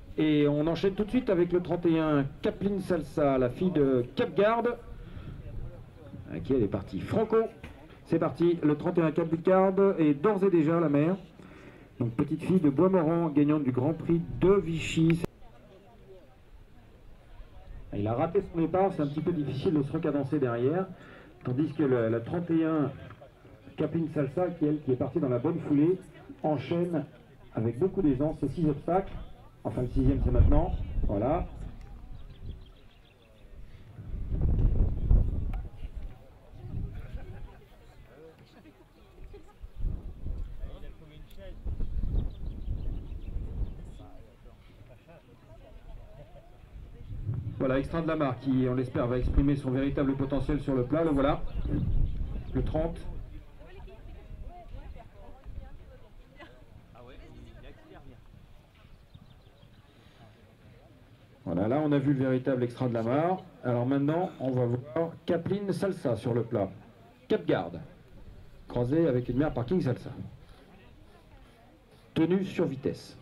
Et on enchaîne tout de suite avec le 31 Capeline Salsa, la fille de Capgarde. Qui elle est partie. Franco, c'est parti. Le 31 Capgarde est d'ores et déjà la mère. Donc petite fille de Boismorand, gagnante du Grand Prix de Vichy. Il a raté son départ, c'est un petit peu difficile de se recadencer derrière. Tandis que la 31 Capeline Salsa, qui est partie dans la bonne foulée, enchaîne avec beaucoup d'aisance ces 6 obstacles. Enfin, le 6e, c'est maintenant. Voilà. Voilà, Extra de la Mare qui, on l'espère, va exprimer son véritable potentiel sur le plat. Le voilà, le 30. Voilà, là on a vu le véritable Extra de la Mare. Alors maintenant, on va voir Capeline Salsa sur le plat. Capgarde, croisé avec une mère parking Salsa. Tenue sur vitesse.